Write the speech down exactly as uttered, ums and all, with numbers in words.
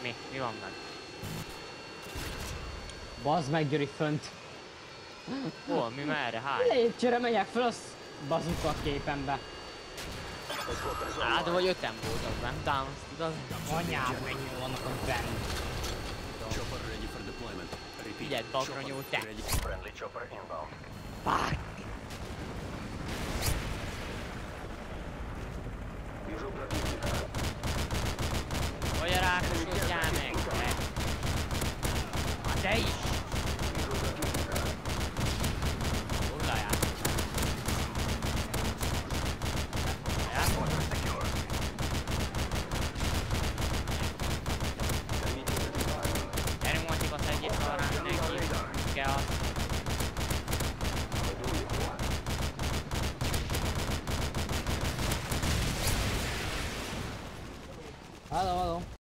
Mi? Mi van meg? Bazd meg Gyuri fönt. Hol? Mi merre? Hány? Lépcsőre megyek fel, az bazuka a képembe. Hát vagy öten voltak bent, Downs, tudod? Anyád, mennyi vannak ott benn. Chopper ready for deployment. Repeat. Figyeld, bakra nyúlt te! Ready. Friendly chopper inbound. Fuck! Вижу противника. Vagy a rákosodjál meg, te! Hát te is! Hullájál! Order secure. Gyerünk mondjuk azt egyet arra neki, kell azt. Halló, halló.